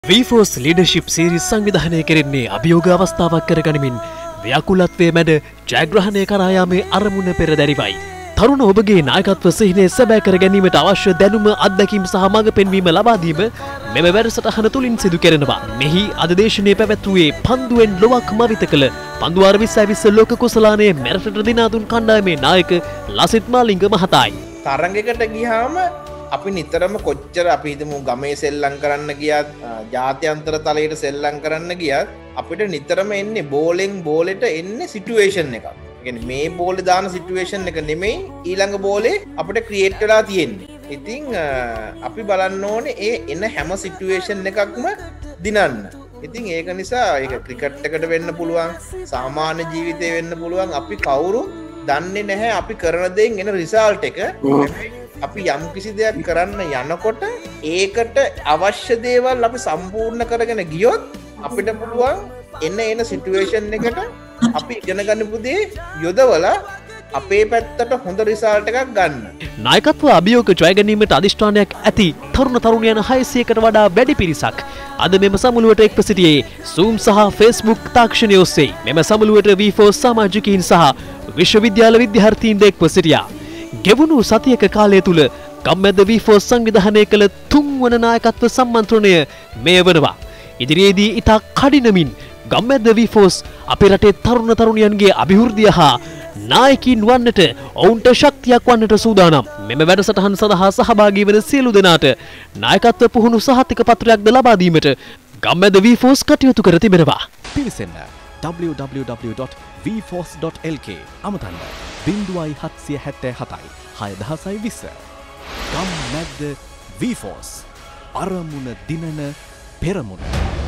V-Force Leadership Series සංවිධානය කෙරෙන්නේ අභියෝග අවස්ථාවක් කරගනිමින් ව්‍යාකුලත්වයේ මැද ජයග්‍රහණය කරා යාමේ අරමුණ පෙරදැරිවයි. තරුණ ඔබගේ නායකත්ව සිහිනය සැබෑ කර ගැනීමට අවශ්‍ය දැනුම අත්දැකීම් සහ මඟ පෙන්වීම ලබා දීම මෙම වැඩසටහන තුලින් සිදු කෙරෙනවා. මෙහි අද දේශනයේ පැවැත්වුවේ පන්දුවෙන් ලොවක් මවිත කළ පන්දුවාර 2020 ලෝක කුසලානයේ මැරටට දිනා දුන් කණ්ඩායමේ නායක ලසිත් මාලිංග මහතායි. තරඟයකට ගියාම අපි නිතරම කොච්චර අපි හිතමු ගමේ සෙල්ලම් කරන්න ගියත් ජාත්‍යන්තර තලයට සෙල්ලම් කරන්න ගියත් අපිට නිතරම එන්නේ බෝලෙන් බෝලෙට එන්නේ සිටුේෂන් එකක්. ඒ කියන්නේ මේ බෝලේ දාන සිටුේෂන් එක නෙමෙයි ඊළඟ බෝලේ අපිට ක්‍රියේට් වෙලා තියෙන්නේ. ඉතින් අපි බලන්න ඕනේ ඒ එන හැම සිටුේෂන් එකක්ම දිනන්න. ඉතින් ඒක නිසා ඒක ක්‍රිකට් එකට වෙන්න පුළුවන් සාමාන්‍ය ජීවිතේ වෙන්න පුළුවන් අපි කවුරු දන්නේ නැහැ අපි කරන දේෙන් එන රිසල්ට් එක. අපි යම් කිසි දෙයක් කරන්න යනකොට ඒකට අවශ්‍ය දේවල් අපි සම්පූර්ණ කරගෙන ගියොත් අපිට පුළුවන් එන සිටුේෂන් එකට අපි ඉගෙන ගන්නපු දේ යොදවලා අපේ පැත්තට හොඳ රිසල්ට් එකක් ගන්න. නායකත්ව අභියෝග ජය ගැනීමට අධිෂ්ඨානයක් ඇති තරුණ තරුණියන් 600කට වඩා වැඩි පිරිසක් අද මෙම සමුළුවට එක්ව සිටියේ Zoom සහ Facebook තාක්ෂණය ඔස්සේ. මෙම සමුළුවට V4 සමාජිකයින් සහ විශ්වවිද්‍යාල විද්‍යාර්ථීන් එක්ව සිටියා. ගෙවුණු සතියක කාලය තුල ගම්මැද්ද V4 සංවිධානය කළ 3 වන නායකත්ව සම්මන්ත්‍රණය මෙය වනවා. ඉදිරියේදී ඉතා කඩිනමින් ගම්මැද්ද V4 අපේ රටේ තරුණ තරුණියන්ගේ අභිවෘද්ධිය හා නායකින් වන්නට ඔවුන්ට ශක්තියක් වන්නට සූදානම්. මෙම වැඩසටහන සඳහා සහභාගී වන සියලු දෙනාට නායකත්ව පුහුණු සහතික පත්‍රයක්ද ලබා දීමට ගම්මැද්ද V4 කටයුතු කර තිබෙනවා. පිවිසෙන්න www.newsfirst.lk අමතන්න 0777 6020 ගම්මැද්ද V4 අරමුණ දිනන පෙරමුණ.